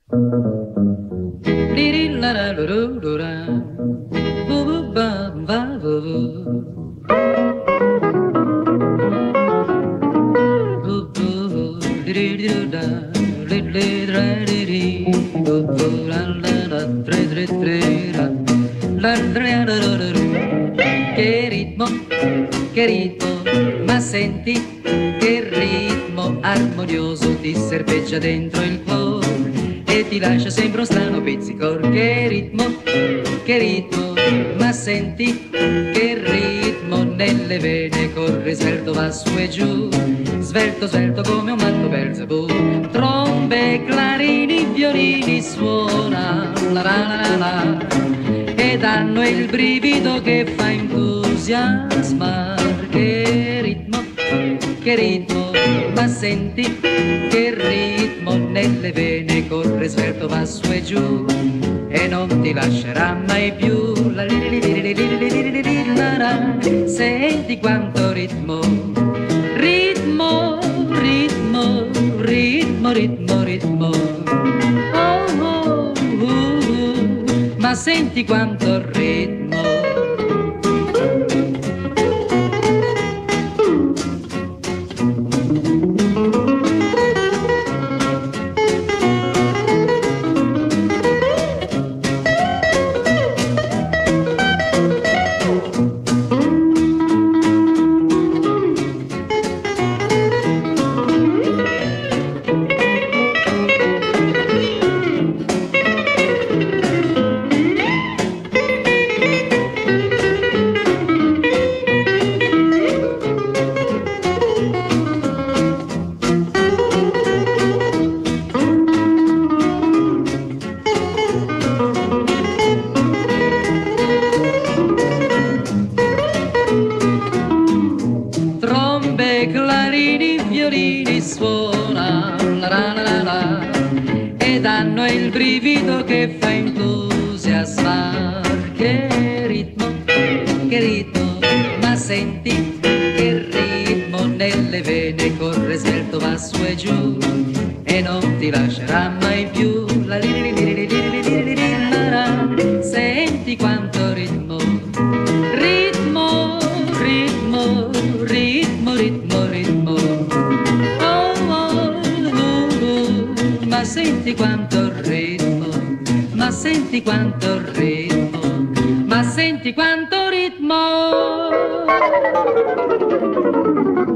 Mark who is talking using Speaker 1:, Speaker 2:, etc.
Speaker 1: Che ritmo, ma senti che ritmo armonioso ti serpeggia dentro il cuore e ti lascia sempre un strano pizzicor. Che ritmo, ma senti che ritmo nelle vene corre svelto, va su e giù, svelto, svelto come un matto Belzebù. Trombe, clarini, violini suona la la la la e danno il brivido che fa entusiasmare. Che ritmo, ma senti che ritmo nelle vene corre svelto, va su e giù e non ti lascerà mai più. Senti quanto ritmo, ritmo, ritmo, ritmo, ritmo, ritmo. Oh, ma senti quanto ritmo. Clarini, violini suona la la la la e danno il brivido che fa entusiasmare. Che ritmo, ma senti che ritmo nelle vene corre svelto, va su e giù e non ti lascerà mai più. La li li li li li li li li li la la. Senti quanto ritmo, ritmo, ritmo, ritmo, ritmo, ritmo. Ma senti quanto ritmo, ma senti quanto ritmo, ma senti quanto ritmo.